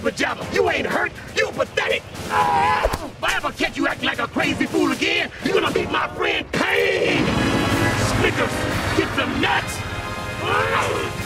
jibber jabber. You ain't hurt. You pathetic. If I ever catch you acting like a crazy fool again, you're gonna meet my friend Pain. Snickers, get some nuts.